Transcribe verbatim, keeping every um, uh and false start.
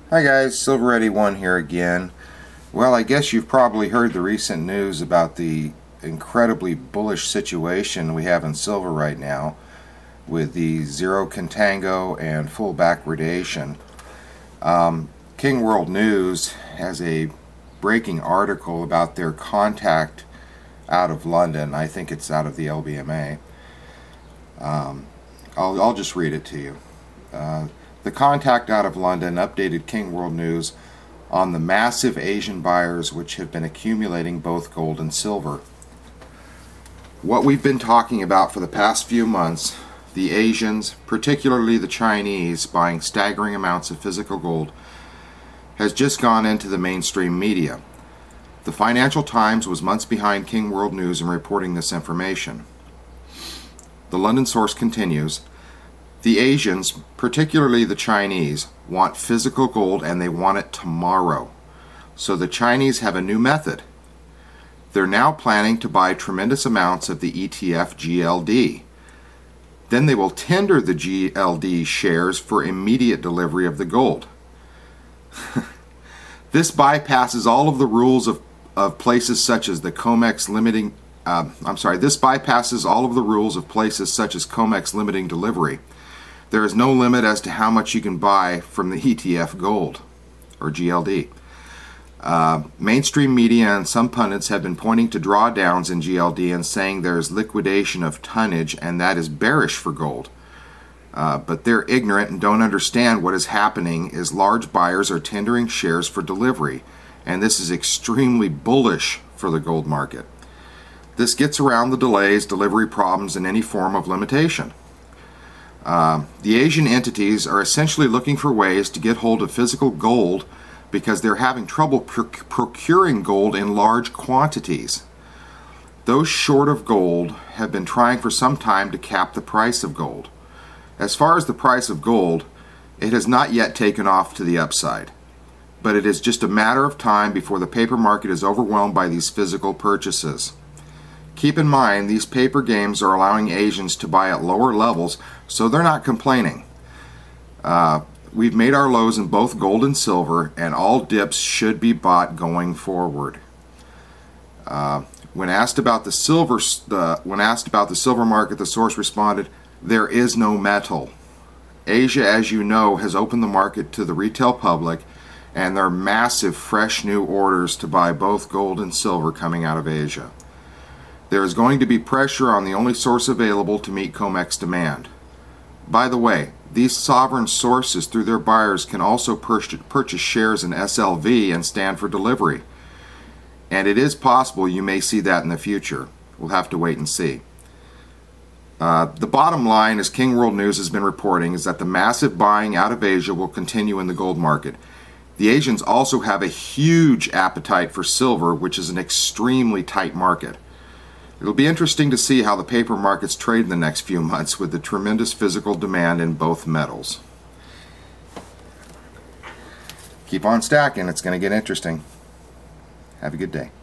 Hi guys, Silver Ready One here again. Well, I guess you've probably heard the recent news about the incredibly bullish situation we have in silver right now with the zero contango and full backwardation. Um, King World News has a breaking article about their contact out of London. I think it's out of the L B M A. Um, I'll, I'll just read it to you. Uh, The contact out of London updated King World News on the massive Asian buyers which have been accumulating both gold and silver. What we've been talking about for the past few months, the Asians, particularly the Chinese, buying staggering amounts of physical gold, has just gone into the mainstream media. The Financial Times was months behind King World News in reporting this information. The London source continues, "The Asians, particularly the Chinese, want physical gold and they want it tomorrow. So the Chinese have a new method. They're now planning to buy tremendous amounts of the E T F G L D. Then they will tender the G L D shares for immediate delivery of the gold. This bypasses all of the rules of, of places such as the COMEX limiting uh, I'm sorry, this bypasses all of the rules of places such as COMEX limiting delivery. There is no limit as to how much you can buy from the E T F gold, or G L D. Uh, mainstream media and some pundits have been pointing to drawdowns in G L D and saying there is liquidation of tonnage, and that is bearish for gold. Uh, but they're ignorant and don't understand what is happening is large buyers are tendering shares for delivery, and this is extremely bullish for the gold market. This gets around the delays, delivery problems, and any form of limitation. Uh, the Asian entities are essentially looking for ways to get hold of physical gold because they're having trouble proc procuring gold in large quantities. Those short of gold have been trying for some time to cap the price of gold. As far as the price of gold, it has not yet taken off to the upside, but it is just a matter of time before the paper market is overwhelmed by these physical purchases. Keep in mind, these paper games are allowing Asians to buy at lower levels, so they're not complaining. Uh, we've made our lows in both gold and silver, and all dips should be bought going forward. Uh, when asked about the silver, uh, when asked about the silver market, the source responded, "There is no metal. Asia, as you know, has opened the market to the retail public, and there are massive, fresh new orders to buy both gold and silver coming out of Asia. There is going to be pressure on the only source available to meet COMEX demand. By the way, these sovereign sources through their buyers can also purchase shares in S L V and stand for delivery. And it is possible you may see that in the future. We'll have to wait and see." Uh, the bottom line, as King World News has been reporting, is that the massive buying out of Asia will continue in the gold market. The Asians also have a huge appetite for silver, which is an extremely tight market. It'll be interesting to see how the paper markets trade in the next few months with the tremendous physical demand in both metals. Keep on stacking, it's going to get interesting. Have a good day.